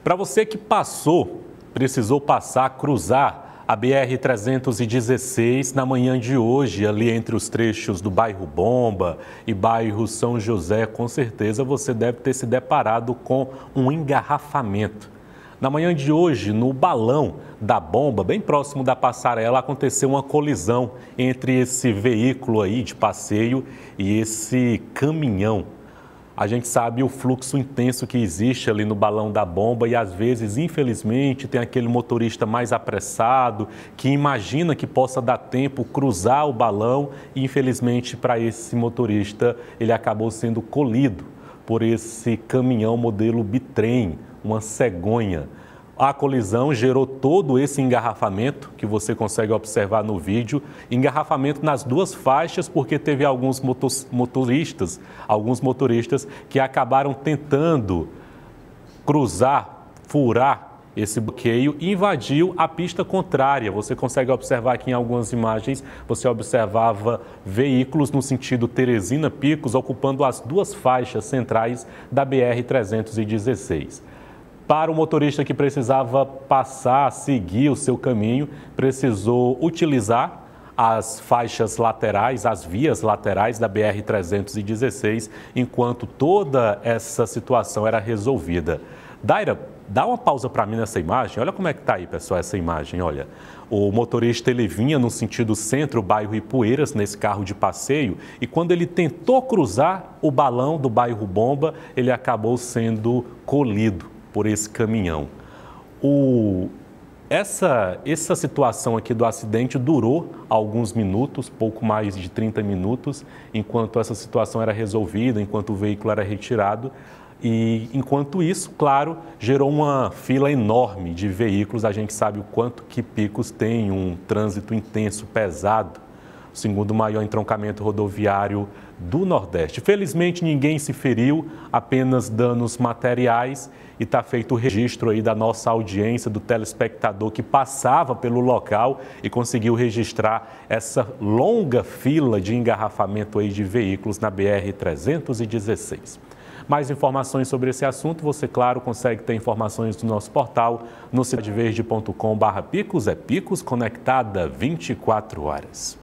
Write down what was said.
Para você que precisou passar, cruzar a BR-316 na manhã de hoje, ali entre os trechos do bairro Bomba e bairro São José, com certeza você deve ter se deparado com um engarrafamento. Na manhã de hoje, no balão da Bomba, bem próximo da passarela, aconteceu uma colisão entre esse veículo aí de passeio e esse caminhão. A gente sabe o fluxo intenso que existe ali no balão da Bomba e às vezes, infelizmente, tem aquele motorista mais apressado que imagina que possa dar tempo cruzar o balão e, infelizmente, para esse motorista, ele acabou sendo colido por esse caminhão modelo bitrem, uma cegonha. A colisão gerou todo esse engarrafamento que você consegue observar no vídeo, engarrafamento nas duas faixas, porque teve alguns motoristas que acabaram tentando cruzar, furar esse bloqueio e invadiu a pista contrária. Você consegue observar aqui em algumas imagens, você observava veículos no sentido Teresina-Picos ocupando as duas faixas centrais da BR-316. Para o motorista que precisava passar, seguir o seu caminho, precisou utilizar as faixas laterais, as vias laterais da BR-316, enquanto toda essa situação era resolvida. Daira, dá uma pausa para mim nessa imagem. Olha como é que está aí, pessoal, essa imagem. Olha, o motorista ele vinha no sentido centro, bairro Ipueiras, nesse carro de passeio, e quando ele tentou cruzar o balão do bairro Bomba, ele acabou sendo colido por esse caminhão. Essa situação aqui do acidente durou alguns minutos, pouco mais de 30 minutos, enquanto essa situação era resolvida, enquanto o veículo era retirado. E enquanto isso, claro, gerou uma fila enorme de veículos. A gente sabe o quanto que Picos tem um trânsito intenso, pesado, o segundo maior entroncamento rodoviário do Nordeste. Felizmente ninguém se feriu, apenas danos materiais, e está feito o registro aí da nossa audiência, do telespectador que passava pelo local e conseguiu registrar essa longa fila de engarrafamento aí de veículos na BR-316. Mais informações sobre esse assunto, você, claro, consegue ter informações do nosso portal no cidadeverde.com/Picos. É Picos conectada 24 horas.